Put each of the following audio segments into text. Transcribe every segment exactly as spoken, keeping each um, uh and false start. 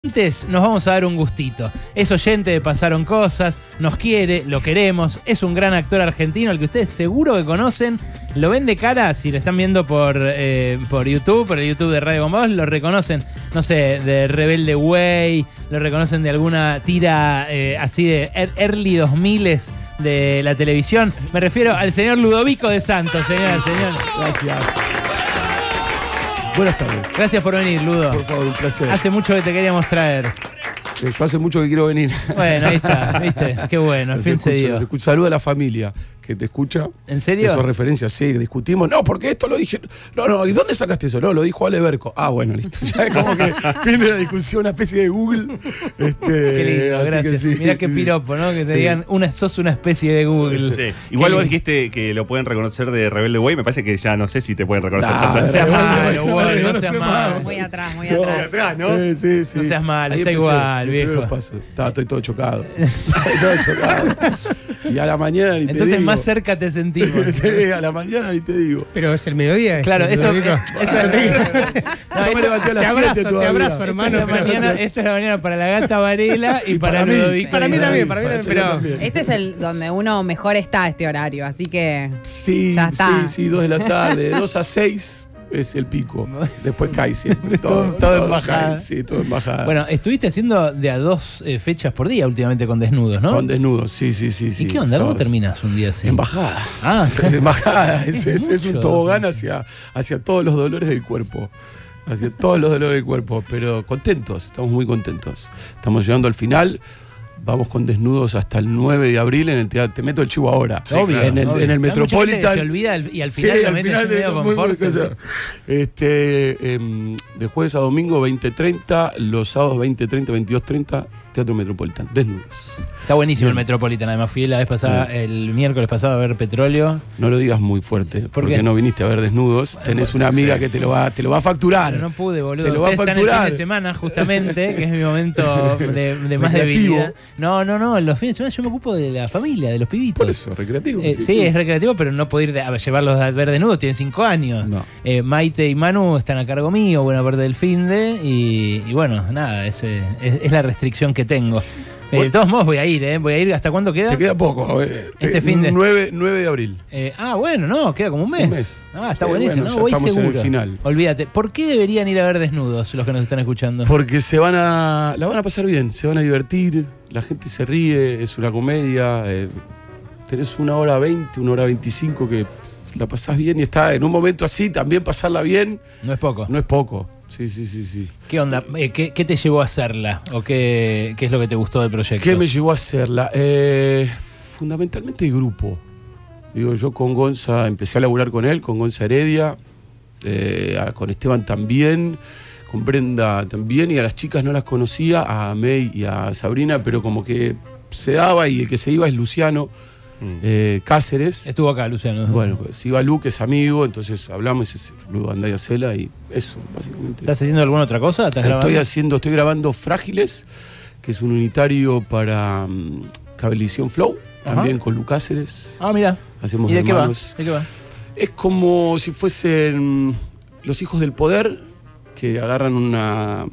Antes nos vamos a dar un gustito. Es oyente de Pasaron Cosas, nos quiere, lo queremos, es un gran actor argentino al que ustedes seguro que conocen. Lo ven de cara, si lo están viendo por, eh, por YouTube, por el YouTube de Radio Con Vos, lo reconocen, no sé, de Rebelde Way, lo reconocen de alguna tira eh, así de early dos miles de la televisión. Me refiero al señor Ludovico de Santos, señora, señor. Gracias. Buenas tardes. Gracias por venir, Ludo. Por favor, un placer. Hace mucho que te queríamos traer. Yo hace mucho que quiero venir. Bueno, ahí está, ¿viste? Qué bueno, al fin se dio. Saluda a la familia que te escucha. ¿En serio? Eso referencias, sí, discutimos. No, porque esto lo dije. No, no, ¿y dónde sacaste eso? No, lo dijo Ale Berco. Ah, bueno, listo. Ya es como que viene la discusión, una especie de Google. Este, qué lindo, gracias. Sí. Mirá qué piropo, ¿no? Que te sí. digan, una, sos una especie de Google. Sí. Igual vos dijiste que lo pueden reconocer de Rebelde Way. Me parece que ya no sé si te pueden reconocer. No, no seas malo, güey, no seas malo. Muy atrás, muy atrás. Muy atrás, ¿no? Sí, sí, sí. No seas malo, está empecé, igual, viejo. Estaba, estoy todo chocado. Estoy todo chocado. Y a la mañana ni te Entonces digo. más cerca te sentimos. Sí, a la mañana ni te digo. Pero es el mediodía. Claro, esto, esto, esto no, yo me levanté a las te abrazo, siete te abrazo, hermano. Esta es, la mañana, esta es la mañana para la gata Varela y, y para, para Ludovico. Para mí también, para mí también. Pero también. Este es el donde uno mejor está a este horario, así que sí, ya está. Sí, sí, dos de la tarde, de dos a seis es el pico. Después cae siempre. Todo, todo, todo en bajada. Cae, sí, todo en bajada. Bueno, estuviste haciendo de a dos eh, fechas por día últimamente con desnudos, ¿no? Con desnudos, sí, sí, sí. ¿Y sí, qué onda? ¿Cómo ¿sabes? terminás un día así? En bajada. Ah, en bajada. Es, es, es un mucho. tobogán hacia, hacia todos los dolores del cuerpo. Hacia todos los dolores del cuerpo. Pero contentos, estamos muy contentos. Estamos llegando al final. Vamos con desnudos hasta el nueve de abril en el teatro. Te meto el chivo ahora. Sí, obvio, en el, obvio. en el Metropolitan. Se olvida y al final sí, lo al metes final medio de, con muy, fuerza. muy, este, eh, de jueves a domingo veinte treinta, los sábados veinte treinta, veintidós treinta, Teatro Metropolitan. Desnudos. Está buenísimo el Metropolitan. Además fui la vez pasada, sí. el miércoles pasado a ver Petróleo. No lo digas muy fuerte, ¿Por porque qué? No viniste a ver desnudos. Bueno, tenés una amiga que te lo va, te lo va a facturar. Pero no pude, boludo. Te lo Ustedes va a están facturar. el fin de semana, justamente, que es mi momento de, de más debilidad. No, no, no. Los fines de semana yo me ocupo de la familia, de los pibitos. Por eso, recreativo. Eh, sí, sí, es recreativo, pero no puedo ir de, a llevarlos a ver desnudos. Tienen cinco años. No. Eh, Maite y Manu están a cargo mío, buena parte del finde. Y, y bueno, nada, es, es, es la restricción que tengo. Eh, de todos modos voy a ir, ¿eh? Voy a ir. ¿Hasta cuándo queda? Te queda poco. Eh. Este fin de... nueve de abril. Eh, ah, bueno, no, queda como un mes. Un mes. Ah, está eh, buenísimo. Bueno, no, voy estamos seguro. en el final. Olvídate. ¿Por qué deberían ir a ver desnudos los que nos están escuchando? Porque se van a... La van a pasar bien, se van a divertir, la gente se ríe, es una comedia. Eh, tenés una hora veinte, una hora veinticinco que la pasás bien y está en un momento así, también pasarla bien. No es poco. No es poco. Sí, sí, sí, sí. ¿Qué onda? Eh, ¿qué, ¿Qué te llevó a hacerla? ¿O qué, qué es lo que te gustó del proyecto? ¿Qué me llevó a hacerla? Eh, fundamentalmente el grupo. Digo, yo con Gonza empecé a laburar con él, con Gonza Heredia, eh, con Esteban también, con Brenda también, y a las chicas no las conocía, a May y a Sabrina, pero como que se daba y el que se iba es Luciano eh, Cáceres. Estuvo acá, Luciano. Bueno, pues iba Lu, que es amigo, entonces hablamos, es Lu, andá y hacela, y eso, básicamente. ¿Estás haciendo alguna otra cosa? ¿Estás estoy grabando? haciendo, estoy grabando Frágiles, que es un unitario para um, Cablevisión Flow, Ajá. también con Lu Cáceres. Ah, mira. Hacemos ¿Y de qué va? hermanos. ¿De qué va? Es como si fuesen los hijos del poder que agarran una,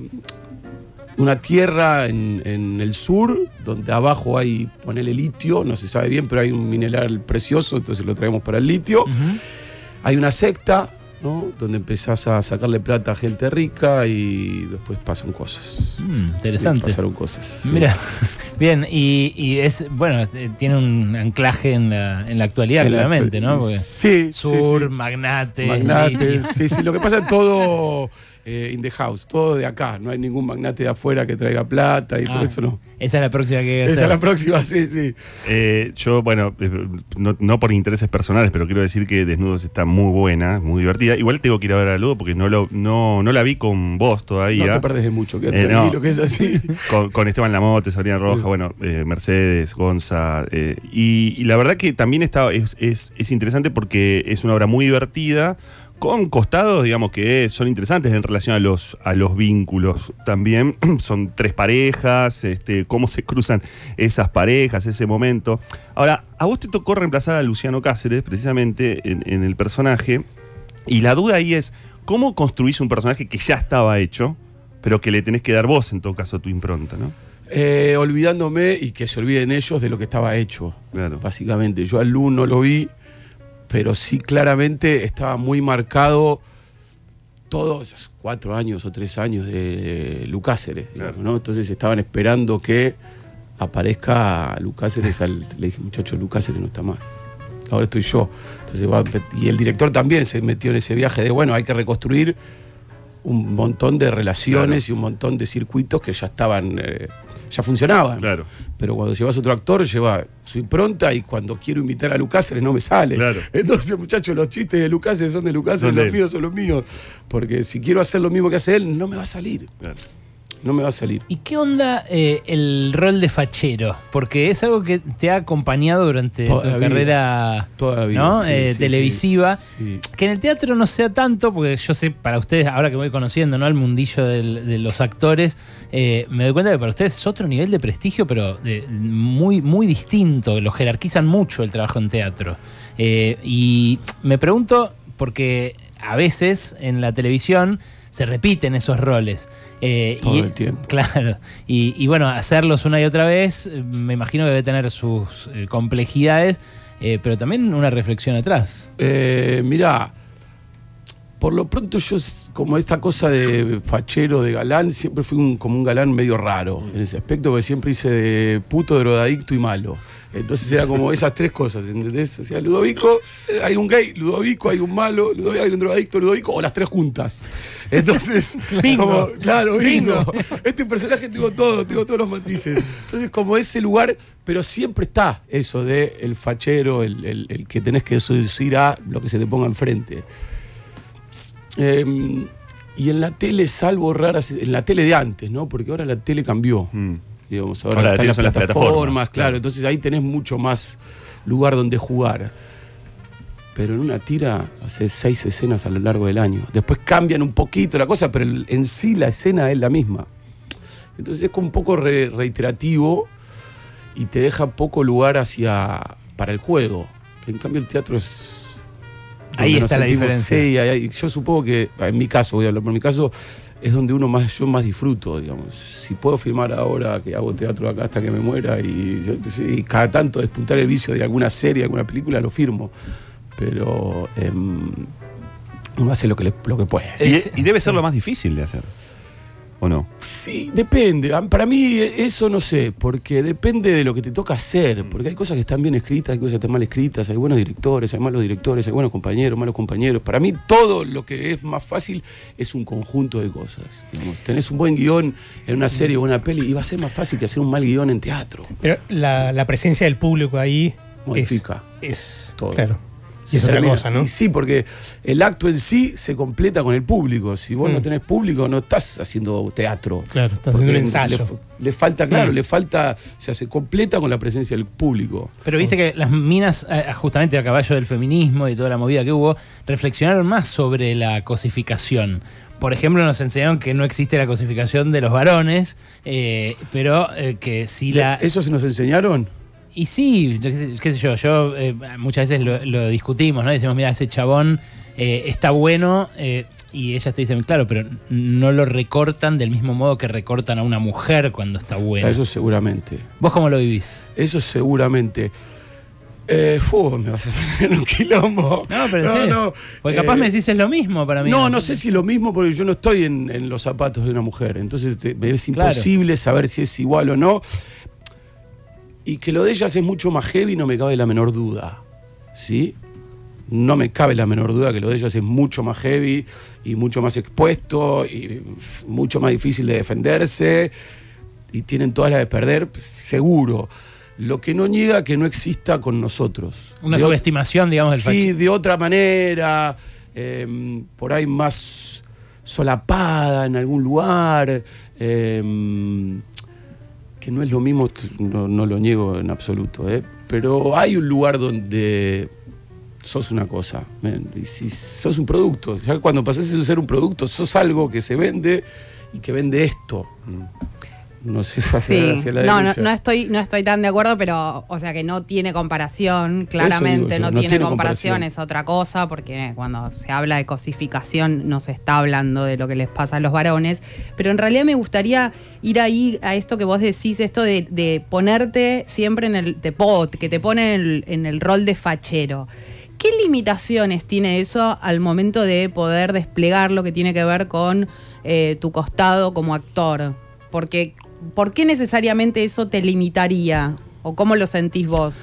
una tierra en, en el sur, donde abajo hay, ponele litio, no se sabe bien, pero hay un mineral precioso, entonces lo traemos para el litio. Uh-huh. Hay una secta, ¿no? Donde empezás a sacarle plata a gente rica y después pasan cosas. Mm, interesante. Sí, pasaron cosas. Sí. Mira, bien, y, y es, bueno, tiene un anclaje en la, en la actualidad, En la- claramente, ¿no? Porque sí, sur, sí, sí. magnate, Magnates, sí, sí, lo que pasa es todo eh, in the house, todo de acá, no hay ningún magnate de afuera que traiga plata y Ah, todo eso no. Esa es la próxima que hay que Esa hacer. es la próxima, sí, sí. Eh, yo, bueno, eh, no, no por intereses personales, pero quiero decir que Desnudos está muy buena, muy divertida. Igual tengo que ir a ver a Ludo porque no, lo, no, no la vi con vos todavía. No te perdés de mucho, quédate Eh, tranquilo no. que es así. Con, con Esteban Lamote, Sabrina Roja, bueno, eh, Mercedes, Gonza. Eh, y, y la verdad que también está, es, es, es interesante porque es una obra muy divertida, con costados, digamos, que son interesantes en relación a los, a los vínculos también. Son tres parejas, este, cómo se cruzan esas parejas, ese momento. Ahora, a vos te tocó reemplazar a Luciano Cáceres, precisamente, en, en el personaje, y la duda ahí es, ¿cómo construís un personaje que ya estaba hecho pero que le tenés que dar vos, en todo caso, tu impronta, ¿no? Eh, olvidándome y que se olviden ellos de lo que estaba hecho. Claro. Básicamente, yo al Lu no lo vi, pero sí claramente estaba muy marcado todos esos cuatro años o tres años de Lu Cáceres, digamos, Claro. ¿no? Entonces estaban esperando que aparezca Lu Cáceres. Al, le dije, muchacho, Lu Cáceres no está más. Ahora estoy yo. Entonces, va, y el director también se metió en ese viaje de, bueno, hay que reconstruir un montón de relaciones, claro, y un montón de circuitos que ya estaban, eh, ya funcionaban. Claro. Pero cuando llevas otro actor, lleva su impronta, y cuando quiero invitar a Lu Cáceres no me sale. Claro. Entonces, muchachos, los chistes de Lu Cáceres son de Lu Cáceres, Son de los él. míos son los míos. Porque si quiero hacer lo mismo que hace él, no me va a salir. Claro. No me va a salir. ¿Y qué onda eh, el rol de fachero? Porque es algo que te ha acompañado durante Toda tu la vida. carrera, Toda la vida, ¿no? sí, Eh, sí, televisiva. sí, sí. Que en el teatro no sea tanto, porque yo sé, para ustedes, ahora que voy conociendo, ¿no?, el mundillo del- de los actores, eh, me doy cuenta que para ustedes es otro nivel de prestigio, pero de- muy, muy distinto. Lo jerarquizan mucho el trabajo en teatro. Eh, y me pregunto, porque a veces en la televisión se repiten esos roles. Eh, Todo y, el tiempo. Claro. Y, y bueno, hacerlos una y otra vez, eh, me imagino que debe tener sus eh, complejidades, eh, pero también una reflexión atrás. Eh, mirá, por lo pronto yo, como esta cosa de fachero, de galán, siempre fui un, como un galán medio raro en ese aspecto, porque siempre hice de puto, drogadicto y malo. Entonces era como esas tres cosas, ¿entendés? O sea, Ludovico, eh, hay un gay, Ludovico, hay un malo, Ludovico, hay un drogadicto, Ludovico, o las tres juntas. Entonces, Bingo. como, claro, bingo. Bingo. Este personaje tengo todo, tengo todos los matices. Entonces, como ese lugar, pero siempre está eso de el fachero, el, el- el que tenés que seducir a lo que se te ponga enfrente. Eh, y en la tele, salvo raras, en la tele de antes, ¿no? Porque ahora la tele cambió. Mm. Digamos, ahora, Ahora la están tele las son las plataformas, plataformas, claro. claro. Entonces ahí tenés mucho más lugar donde jugar. Pero en una tira haces seis escenas a lo largo del año. Después cambian un poquito la cosa, pero el- en sí la escena es la misma. Entonces es como un poco re- reiterativo y te deja poco lugar hacia para el juego. En cambio el teatro es... Ahí donde nos está la sentimos- diferencia. Sí, ahí- ahí- yo supongo que, en mi caso, voy a hablar por mi caso, es donde uno más, yo más disfruto, digamos. Si puedo filmar ahora que hago teatro acá hasta que me muera y, yo- sí, y cada tanto despuntar el vicio de alguna serie, alguna película, lo firmo. Pero em, uno hace lo que, le- lo que puede. Y, y debe ser lo más difícil de hacer, ¿o no? Sí, depende. A- Para mí eso no sé, porque depende de lo que te toca hacer. Porque hay cosas que están bien escritas, hay cosas que están mal escritas, hay buenos directores, hay malos directores, hay buenos compañeros, malos compañeros. Para mí todo lo que es más fácil es un conjunto de cosas. Digamos, tenés un buen guión en una serie o una peli y va a ser más fácil que hacer un mal guión en teatro. Pero la, la presencia del público ahí Modifica es, es todo. claro. Y es Se otra termina. cosa, ¿no? Y sí, porque el acto en sí se completa con el público. Si vos Mm. no tenés público, no estás haciendo teatro. Claro, estás Porque haciendo un ensayo. Le, fa- le falta, claro, Mm. le falta, o sea, se completa con la presencia del público. Pero viste que las minas, eh, justamente a caballo del feminismo y toda la movida que hubo, reflexionaron más sobre la cosificación. Por ejemplo, nos enseñaron que no existe la cosificación de los varones, eh, pero eh, que sí la... ¿Eso se nos enseñaron? Y sí, qué sé, qué sé yo, yo eh, muchas veces lo, lo discutimos, ¿no? Decimos, mira, ese chabón eh, está bueno, eh, y ellas te dicen, claro, pero no lo recortan del mismo modo que recortan a una mujer cuando está buena. Eso seguramente. ¿Vos cómo lo vivís? Eso seguramente. Eh, fu, me vas a poner en un quilombo. No, pero en serio. Porque capaz Eh, me decís es lo mismo para mí. No, no sé si lo mismo, porque yo no estoy en, en los zapatos de una mujer. Entonces te- me es Claro. imposible saber si es igual o no. Y que lo de ellas es mucho más heavy, no me cabe la menor duda. ¿Sí? No me cabe la menor duda que lo de ellas es mucho más heavy y mucho más expuesto y mucho más difícil de defenderse. Y tienen todas las de perder, seguro. Lo que no niega que no exista con nosotros. Una De ot- subestimación, digamos, del Sí, fascismo. de otra manera, eh, por ahí más solapada en algún lugar, eh, que no es lo mismo, no, no lo niego en absoluto, eh, pero hay un lugar donde sos una cosa, man, y si sos un producto, ya cuando pasás de ser un producto, sos algo que se vende y que vende esto. No sé hacia, Sí. hacia la No, no, derecha. no estoy, no estoy tan de acuerdo, pero, o sea, que no tiene comparación, claramente, yo, no, no tiene, tiene comparación, comparación. es otra cosa, porque cuando se habla de cosificación no se está hablando de lo que les pasa a los varones, pero en realidad me gustaría ir ahí a esto que vos decís, esto de, de ponerte siempre en el te pot, que te pone en el, en el rol de fachero. ¿Qué limitaciones tiene eso al momento de poder desplegar lo que tiene que ver con eh, tu costado como actor? Porque, ¿por qué necesariamente eso te limitaría? ¿O cómo lo sentís vos?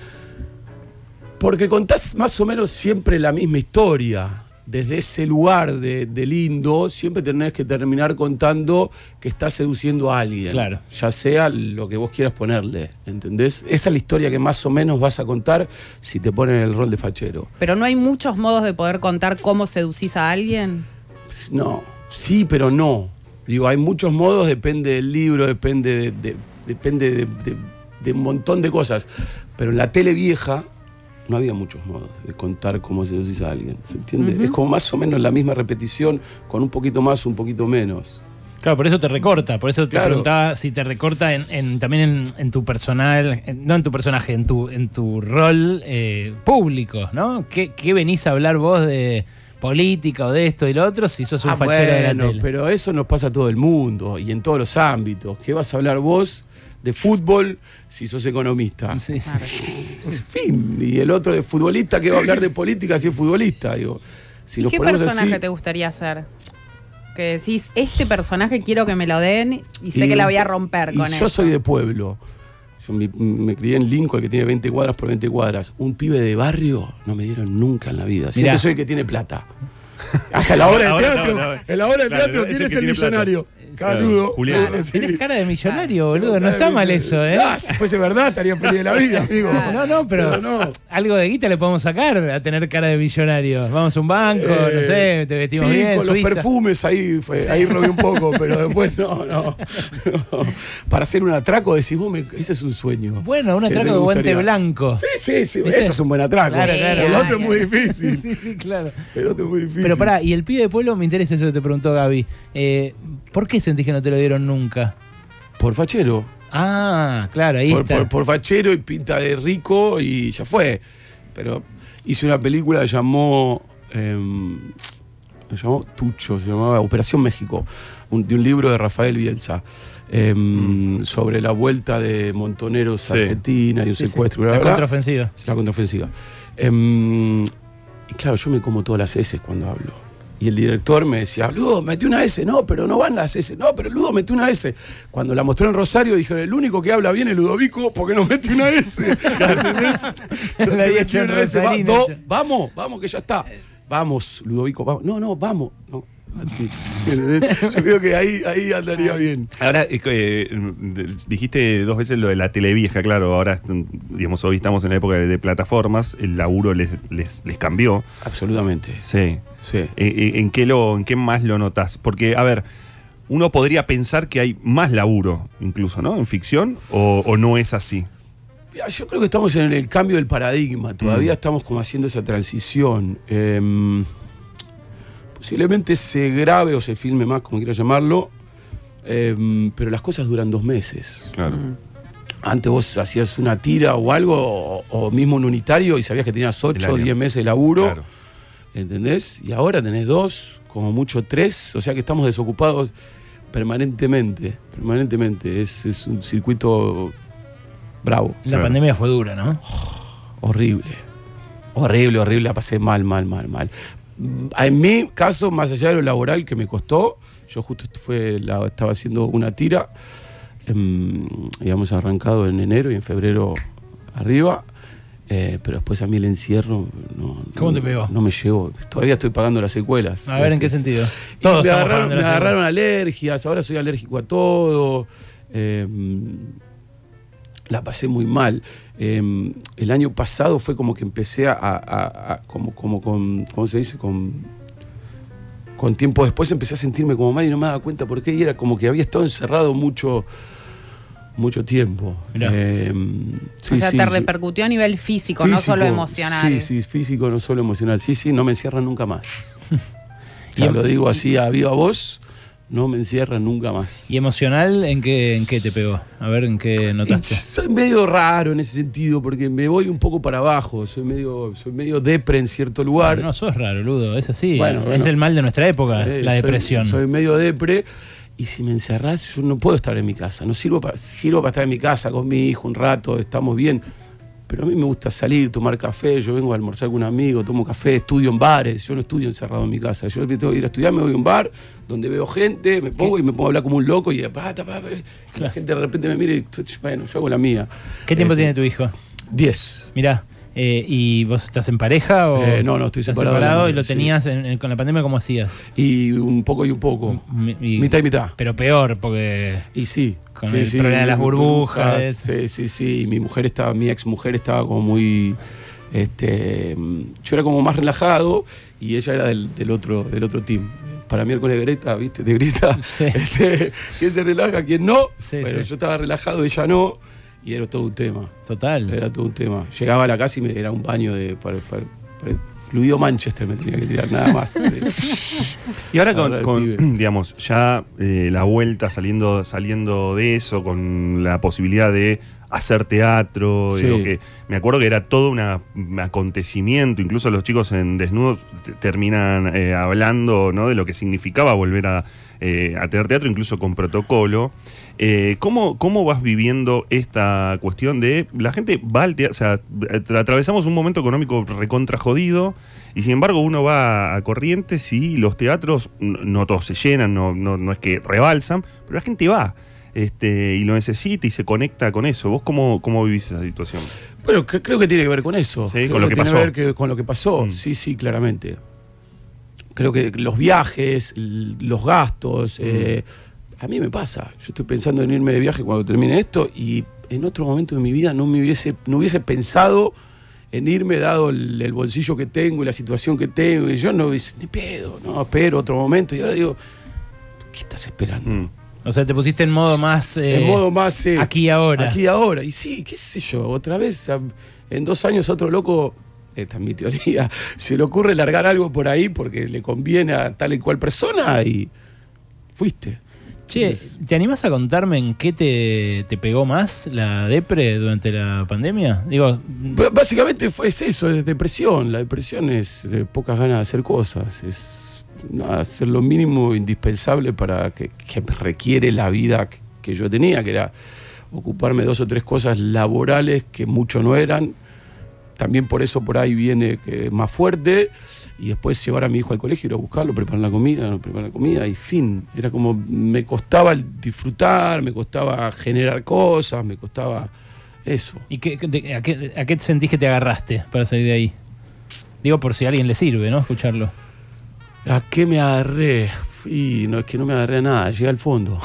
Porque contás más o menos siempre la misma historia. Desde ese lugar de, de lindo, siempre tenés que terminar contando que estás seduciendo a alguien. Claro. Ya sea lo que vos quieras ponerle, ¿entendés? Esa es la historia que más o menos vas a contar si te ponen el rol de fachero. ¿Pero no hay muchos modos de poder contar cómo seducís a alguien? No, sí, pero no. Digo, hay muchos modos, depende del libro, depende de, de- depende de, de- de un montón de cosas. Pero en la tele vieja no había muchos modos de contar cómo seducís a alguien, ¿se entiende? Ujú. Es como más o menos la misma repetición, con un poquito más, un poquito menos. Claro, por eso te recorta, por eso te Claro. preguntaba si te recorta en, en- también en, en tu personal, en- no en tu personaje, en tu, en tu rol eh, público, ¿no? ¿Qué, ¿Qué venís a hablar vos de política o de esto y lo otro si sos un Ah, fachero de la bueno, tele? pero eso nos pasa a todo el mundo y en todos los ámbitos. ¿Qué vas a hablar vos de fútbol si sos economista? Sí, sí. En fin, y el otro de futbolista, ¿qué va a hablar de política si es futbolista? Digo, si ¿Y nos qué ponemos personaje así- te gustaría hacer? Que decís, este personaje quiero que me lo den y sé Y- que la voy a romper y con yo eso. soy de pueblo. Yo me, me crié en Lincoln, que tiene veinte cuadras por veinte cuadras. Un pibe de barrio no me dieron nunca en la vida. Siempre Mirá. soy el que tiene plata. Hasta la hora de Ahora teatro. estamos, ahora. En la hora de Claro, teatro, es ¿quién el es que el tiene plata. millonario? Claro, Canudo. Julián. Claro, sí. Tenés cara de millonario, boludo. No está mal eso, ¿eh? Ah, si fuese verdad, estaría feliz de la vida, amigo. No, no, pero Pero no. algo de guita le podemos sacar a tener cara de millonario. Vamos a un banco, no sé, Eh, te vestimos sí, bien, con Suiza. los perfumes ahí fue, ahí robé un poco, pero después no, no, no. Para hacer un atraco decís, vos, me- ese es un sueño. Bueno, un Que atraco me de guante gustaría. blanco. Sí, sí, sí, ¿Viste? eso es un buen atraco. Claro, claro. El otro es muy Claro. difícil. Sí, sí, claro. El otro es muy difícil. Pero pará, y el pibe de pueblo, me interesa eso que te preguntó Gaby. Eh, ¿Por qué sentís que no te lo dieron nunca? Por fachero. Ah, claro, ahí Por, está. por- por fachero y pinta de rico y ya fue. Pero hice una película que llamó. em, se llamó Tucho, se llamaba Operación México, un- de un libro de Rafael Bielsa. em, sobre la vuelta de montoneros Sí. a Argentina y un Sí, sí. secuestro. y bla, La bla, bla. contraofensiva. Es la contraofensiva. Em, y claro, yo me como todas las S cuando hablo. Y el director me decía, Ludo, metí una S. No, pero no van las S. No, pero Ludo, metí una S. Cuando la mostró en Rosario, dijeron, el único que habla bien es Ludovico porque no mete una S. ¿Entendés? La había hecho Metí en una S. Va- Rosarino, do- yo. vamos, vamos, que ya está. Vamos, Ludovico, vamos. No, no, vamos. No, así. ¿Entendés? Yo creo que ahí, ahí andaría bien. Ahora, eh, eh, dijiste dos veces lo de la televieja, claro, ahora mm, digamos, hoy estamos en la época de, de plataformas, el laburo les, les, les cambió. Absolutamente. Sí. Sí. Eh, eh, ¿En qué, lo, ¿En qué más lo notas? Porque, a ver, uno podría pensar que hay más laburo, incluso, ¿no? En ficción, o, o no es así. Mira, yo creo que estamos en el cambio del paradigma. Todavía Mm. estamos como haciendo esa transición. Eh, posiblemente se grabe o se filme más, como quiera llamarlo, eh, pero las cosas duran dos meses. Claro. Antes vos hacías una tira o algo, o, o mismo un unitario, y sabías que tenías ocho o año. diez meses de laburo. Claro. ¿Entendés? Y ahora tenés dos, como mucho tres, o sea que estamos desocupados permanentemente. Permanentemente. Es, es un circuito bravo. La Claro. pandemia fue dura, ¿no? Horrible. Horrible, horrible. La pasé mal, mal, mal, mal. Mm, En mi caso, más allá de lo laboral que me costó, yo justo fue la- estaba haciendo una tira. em, habíamos arrancado en enero y en febrero arriba. eh, pero después a mí el encierro no, ¿Cómo no- te pegó? No me llevo. Todavía estoy pagando las secuelas. A ver, ¿en qué Este, sentido? y Todos me estamos agarraron, pagando me la agarraron alergias, ahora soy alérgico a todo. eh, la pasé muy mal. Eh, el año pasado fue como que empecé a, a- a- como, como con, ¿cómo se dice? Con, con tiempo después empecé a sentirme como mal y no me daba cuenta por qué. Y era como que había estado encerrado mucho, mucho tiempo. Mirá. Eh, sí, o sea, sí, te sí. repercutió a nivel físico, no solo emocional. Sí, sí, físico, no solo emocional. Sí, sí, no me encierran nunca más. Ya Y- lo digo así a viva voz, no me encierra nunca más. ¿Y emocional en qué, en qué te pegó? A ver, ¿en qué notaste? Y soy medio raro en ese sentido, porque me voy un poco para abajo, soy medio, soy medio depre en cierto lugar. No, sos raro, Ludo, es así. Bueno, es bueno. el mal de nuestra época, Eh, la soy- depresión. Soy, medio depre. Y si me encerrás, yo no puedo estar en mi casa. No sirvo para, sirvo para estar en mi casa con mi hijo un rato, estamos bien. Pero a mí me gusta salir, tomar café. Yo vengo a almorzar con un amigo, tomo café, estudio en bares. Yo no estudio encerrado en mi casa. Yo tengo que ir a estudiar, me voy a un bar donde veo gente, me pongo y me pongo a hablar como un loco. Y pa, ta, pa, pa, que la gente de repente me mira y bueno, yo hago la mía. ¿Qué tiempo Eh, tiene tu hijo? Diez. Mirá, eh, ¿y vos estás en pareja o...? Eh, no, no, estoy ¿Estás separado de la separado y madre, lo sí. tenías en- en- con la pandemia? ¿Cómo hacías? Y un poco y un poco. Mi- y- mitad y mitad. Pero peor, porque... Y sí. Con sí, el sí, problema de las burbujas. Sí, sí, sí. Mi mujer estaba, mi ex mujer estaba como muy. Este, yo era como más relajado y ella era del, del otro, del otro team. Para miércoles de Greta, ¿viste? De Greta. Sí. Este, ¿quién se relaja? ¿Quién no? Sí, Bueno, sí. yo estaba relajado, ella no. Y era todo un tema. Total. Era todo un tema. Llegaba a la casa y me era un baño de. Para, para- para- fluido Manchester me tenía que tirar, nada más. Y ahora Ahora con, el con, pibe. digamos, ya eh, la vuelta saliendo, saliendo de eso, con la posibilidad de hacer teatro, Sí. digo que me acuerdo que era todo una- un acontecimiento, incluso los chicos en Desnudos te- terminan eh, hablando, ¿no?, de lo que significaba volver a, eh, a tener teatro, incluso con protocolo. Eh, ¿cómo, ¿Cómo vas viviendo esta cuestión de la gente va al teatro? O sea, atra- atravesamos un momento económico recontra jodido y sin embargo uno va a Corrientes y los teatros n- no todos se llenan, no, no, no es que rebalsan, pero la gente va. Este, y lo necesita y se conecta con eso. ¿Vos cómo, cómo vivís esa situación? Bueno, que- creo que tiene que ver con eso. Sí, Creo con lo que tiene pasó. que ver que- con lo que pasó. Mm. Sí, sí, claramente. Creo que los viajes, l- los gastos, eh, a mí me pasa. Yo estoy pensando en irme de viaje cuando termine esto y en otro momento de mi vida no me hubiese, no hubiese pensado en irme dado el, el bolsillo que tengo y la situación que tengo. Y yo no hubiese, ni pedo, no, espero otro momento. Y ahora digo, ¿qué estás esperando? Mm. O sea, te pusiste en modo más... eh, En modo más. eh, aquí y ahora. Aquí y ahora. Y sí, qué sé yo, otra vez, a- en dos años otro loco, esta es mi teoría, se le ocurre largar algo por ahí porque le conviene a tal y cual persona y fuiste. Che, Entonces, ¿te animás a contarme en qué te, te pegó más la depre durante la pandemia? Digo, b- básicamente fue es eso, es depresión. La depresión es de pocas ganas de hacer cosas, es nada, hacer lo mínimo indispensable para que, que requiere la vida que, que yo tenía, que era ocuparme de dos o tres cosas laborales que mucho no eran. También por eso por ahí viene que es más fuerte. Y después llevar a mi hijo al colegio, ir a buscarlo, preparar la comida, no preparar la comida y fin. Era como, me costaba el disfrutar, me costaba generar cosas, me costaba eso. ¿y qué, de- a, qué, a qué sentís que te agarraste para salir de ahí? Digo, por si a alguien le sirve, ¿no? Escucharlo. ¿A qué me agarré? Y no es que no me agarré a nada, llegué al fondo.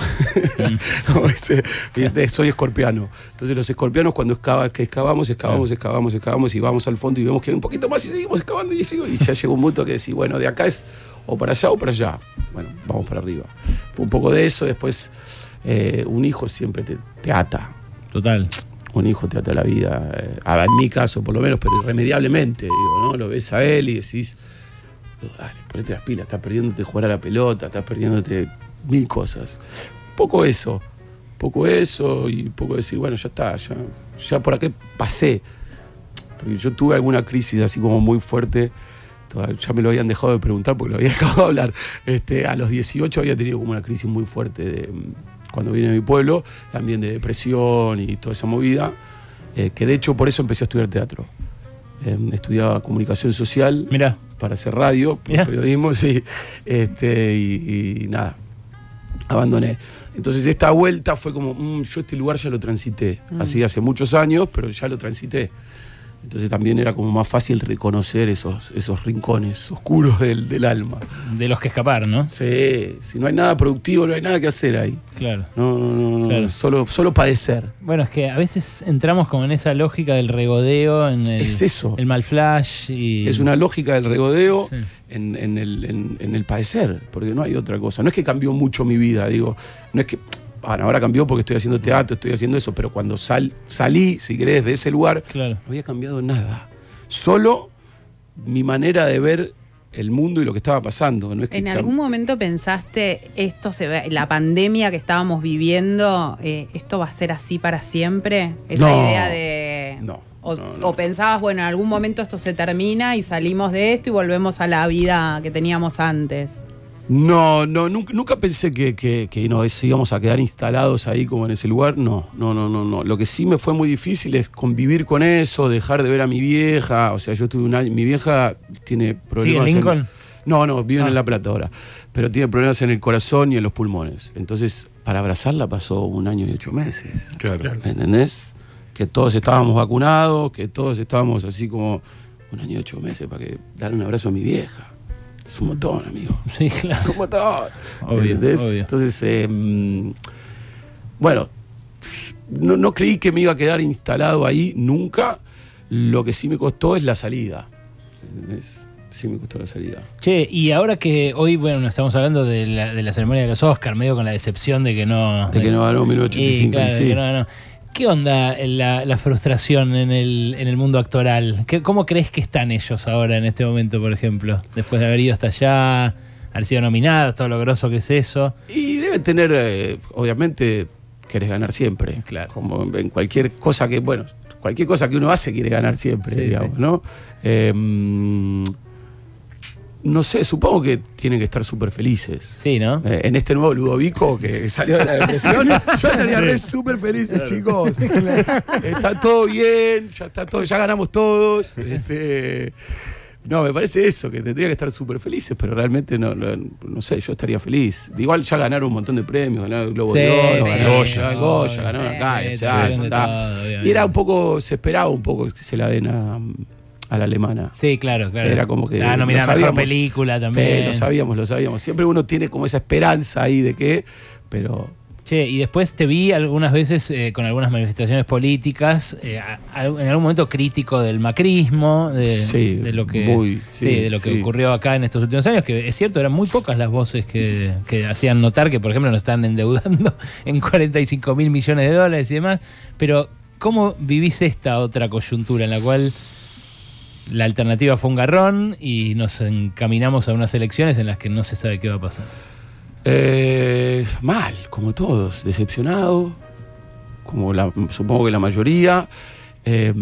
Como ese, viste, soy escorpiano. Entonces los escorpianos cuando excava, que excavamos, excavamos, excavamos, excavamos y vamos al fondo y vemos que hay un poquito más y seguimos excavando y sigo. Y ya llegó un punto que decís, bueno, de acá es o para allá o para allá. Bueno, vamos para arriba. Fue un poco de eso, después eh, un hijo siempre te, te ata. Total. Un hijo te ata la vida. eh, en mi caso, por lo menos, pero irremediablemente, digo, ¿no? Lo ves a él y decís, dale, ponete las pilas, estás perdiéndote jugar a la pelota, estás perdiéndote mil cosas. Poco eso, poco eso y poco decir, bueno, ya está, ya, ya por aquí pasé. Porque yo tuve alguna crisis así como muy fuerte, toda- ya me lo habían dejado de preguntar porque lo había dejado de hablar. Este, a los dieciocho había tenido como una crisis muy fuerte de, mm, cuando vine a mi pueblo, también de depresión y toda esa movida, eh, que de hecho por eso empecé a estudiar teatro. Eh, estudiaba comunicación social Mirá. para hacer radio, Mirá. periodismo, sí, este, y, y nada, abandoné. Entonces esta vuelta fue como, mm, yo este lugar ya lo transité, así hace muchos años, pero ya lo transité. Entonces también era como más fácil reconocer esos, esos rincones oscuros del, del alma. De los que escapar, ¿no? Sí, si no hay nada productivo, no hay nada que hacer ahí. Claro. No, no, no, no, Claro. solo, solo padecer. Bueno, es que a veces entramos como en esa lógica del regodeo, en el, Es eso. el mal flash y... Es una lógica del regodeo Sí. en, en el, en- en el padecer, porque no hay otra cosa. No es que cambió mucho mi vida, digo, no es que, bueno, ahora cambió porque estoy haciendo teatro, estoy haciendo eso, pero cuando sal, salí, si querés, de ese lugar, Claro. no había cambiado nada. Solo mi manera de ver el mundo y lo que estaba pasando. No es que ¿En cam- algún momento pensaste, esto se ve, la pandemia que estábamos viviendo, eh, esto va a ser así para siempre? Esa No, idea de... no, o, no, no. o pensabas, bueno, en algún momento esto se termina y salimos de esto y volvemos a la vida que teníamos antes. No, no, nunca, nunca pensé que, que, que nos íbamos a quedar instalados ahí como en ese lugar. No, no, no, no, no. Lo que sí me fue muy difícil es convivir con eso, dejar de ver a mi vieja. O sea, yo estuve un año. Mi vieja tiene problemas. ¿Sigue en Lincoln? No, no, viven Ah. en La Plata ahora. Pero tiene problemas en el corazón y en los pulmones. Entonces, para abrazarla pasó un año y ocho meses. Claro. ¿Me entendés? Que todos estábamos vacunados, que todos estábamos así como un año y ocho meses para que darle un abrazo a mi vieja. Es un montón, amigo. Sí, claro. Es un montón. Obvio, ¿Entendés? obvio. Entonces, eh, bueno, no, no creí que me iba a quedar instalado ahí nunca. Lo que sí me costó es la salida. ¿Entendés? Sí me costó la salida. Che, y ahora que hoy, bueno, estamos hablando de la, de la ceremonia de los Oscars, medio con la decepción de que no... De que no ganó mil novecientos ochenta y cinco. Y, claro, sí. de que no ganó. ¿Qué onda la, la frustración en el, en el mundo actoral? ¿Qué, ¿Cómo crees que están ellos ahora en este momento, por ejemplo? Después de haber ido hasta allá, haber sido nominados, todo lo grosso que es eso. Y debe tener, eh, obviamente, querés ganar siempre. Claro. Como en cualquier cosa que, bueno, cualquier cosa que uno hace quiere ganar siempre, Sí, digamos, sí. ¿no? Eh, no sé, supongo que tienen que estar súper felices. Sí, ¿no? Eh, en este nuevo Ludovico que salió de la depresión, yo estaría re súper felices, chicos. Está todo bien, ya está todo, ya ganamos todos. Este, no, me parece eso, que tendría que estar súper felices, pero realmente no, no, no sé, yo estaría feliz. Igual ya ganaron un montón de premios, ganaron el Globo Sí, de Oro, sí, ganaron sí, el Goya, ganaron sí, acá, sí, ya, tuvieron de ya, todo, obviamente. y era un poco, se esperaba un poco que se la den a, a la alemana. Sí, claro, claro. Era como que Ah, lo nominada a mejor sabíamos. película también. Sí, lo sabíamos, lo sabíamos. Siempre uno tiene como esa esperanza ahí de que, pero... Che, y después te vi algunas veces eh, con algunas manifestaciones políticas, eh, a- a- en algún momento crítico del macrismo, de, Sí, de lo que, muy, sí, sí, de lo que sí. ocurrió acá en estos últimos años, que es cierto, eran muy pocas las voces que, que hacían notar que, por ejemplo, nos están endeudando en cuarenta y cinco mil millones de dólares y demás. Pero, ¿cómo vivís esta otra coyuntura en la cual la alternativa fue un garrón y nos encaminamos a unas elecciones en las que no se sabe qué va a pasar? Eh, mal, como todos, decepcionado, como la, supongo que la mayoría. Eh,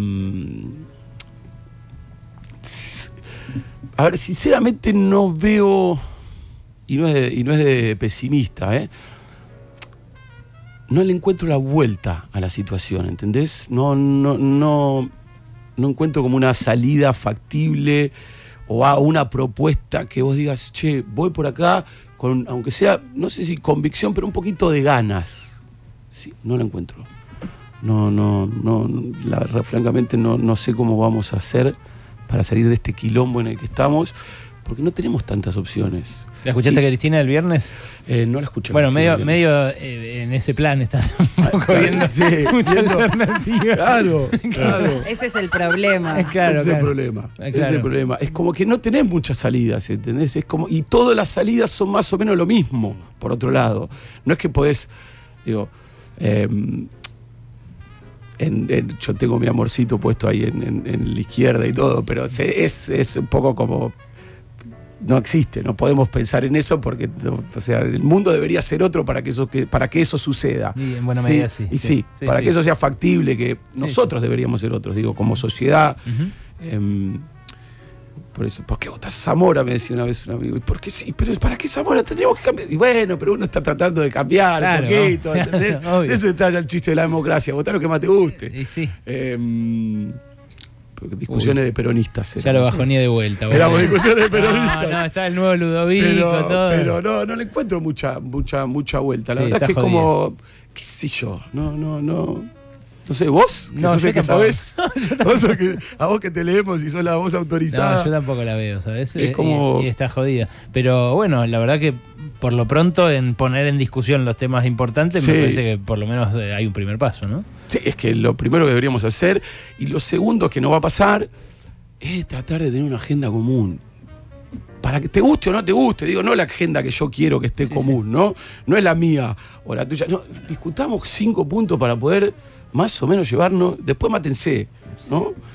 a ver, sinceramente no veo, y no es de, y no es de pesimista, ¿eh? No le encuentro la vuelta a la situación, ¿entendés? No, no, no, no encuentro como una salida factible o a una propuesta que vos digas, che, voy por acá, con, aunque sea, no sé si convicción, pero un poquito de ganas. Sí, no la encuentro. No, no, no, la, francamente no, no sé cómo vamos a hacer para salir de este quilombo en el que estamos, porque no tenemos tantas opciones. ¿La escuchaste Y- a Cristina el viernes? Eh, no la escuché. Bueno, Cristina medio, Viernes. medio eh, en ese plan está un poco Claro, viendo sí, mucha viendo- alternativa. Claro, claro. Ese es el problema. Claro, ese es claro. el problema. Eh, ese es claro. el problema. Es como que no tenés muchas salidas, ¿entendés? Es como, y todas las salidas son más o menos lo mismo, por otro lado. No es que podés, digo, eh, en- en- yo tengo mi amorcito puesto ahí en, en- en la izquierda y todo, pero se- es, es un poco como... No existe, no podemos pensar en eso porque, o sea, el mundo debería ser otro para que eso, que, para que eso suceda. Y en buena medida sí, Y sí, sí, sí, para sí. que eso sea factible, que nosotros deberíamos ser otros, digo, como sociedad. Ujú. Em, por eso, ¿por qué votas a Zamora? Me decía una vez un amigo. ¿Y por qué sí? ¿Pero para qué Zamora? Tendríamos que cambiar. Y bueno, pero uno está tratando de cambiar Claro, un poquito, ¿no? ¿entendés? Obvio. De eso está ya el chiste de la democracia. Votar lo que más te guste. Y sí, Em, porque discusiones de peronistas. ya lo éramos. bajoné de vuelta. bueno. Éramos discusiones de No, peronistas. no, está el nuevo Ludovico, pero, todo. pero no, no le encuentro mucha, mucha, mucha vuelta. La Sí, verdad es que está es como, qué sé yo, no, no, no. No sé, vos, que No, sos yo el que tampoco. sabés, vos sos que- a vos que te leemos y sos la voz autorizada. No, yo tampoco la veo, ¿sabes? Es Eh, como- Y, y está jodida. Pero bueno, la verdad que por lo pronto en poner en discusión los temas importantes Sí. me parece que por lo menos eh, hay un primer paso, ¿no? Sí, es que lo primero que deberíamos hacer, y lo segundo que no va a pasar, es tratar de tener una agenda común. Para que te guste o no te guste, digo, no la agenda que yo quiero que esté Sí, común, ¿no? No es la mía o la tuya. No, discutamos cinco puntos para poder más o menos llevarnos. Después mátense, ¿no?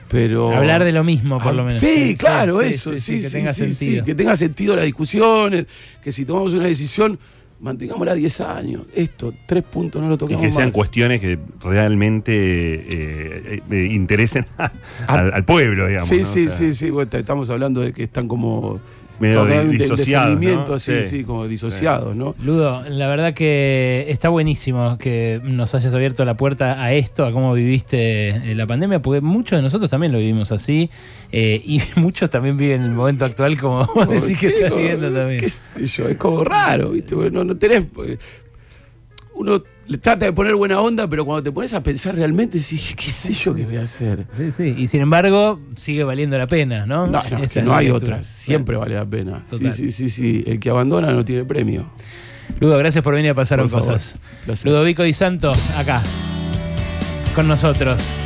Pero hablar de lo mismo, por Ah, lo menos. Sí, claro, sí, eso, sí, sí, sí, que sí, tenga sí, sentido. sí, que tenga sentido las discusiones, que si tomamos una decisión, mantengámosla diez años. Esto, tres puntos, no lo Y toquemos que sean más. cuestiones que realmente eh, eh, interesen a- al, al pueblo, digamos. Sí, ¿no? sí, O sea, sí, sí, bueno, estamos hablando de que están como Medio como di- un de- disociados, discernimiento, ¿no? sí, Sí. sí, como disociados, ¿no? Ludo, la verdad que está buenísimo que nos hayas abierto la puerta a esto, a cómo viviste eh, la pandemia, porque muchos de nosotros también lo vivimos así, eh, y muchos también viven el momento actual como vos decís que Sí, estás como- viviendo también. qué sé yo, es como raro, ¿viste? Porque No, no tenés. eh, Uno le trata de poner buena onda, pero cuando te pones a pensar realmente, decís, ¿qué sé yo qué voy a hacer? Sí, sí. Y sin embargo, sigue valiendo la pena, ¿no? No, no, es Esa que no la hay lectura. otras. Siempre vale la pena. Sí, Total. sí, sí, sí. El que abandona no tiene premio. Ludo, gracias por venir a Pasaron Por favor. Cosas. Placer. Ludovico Di Santo, acá, con nosotros.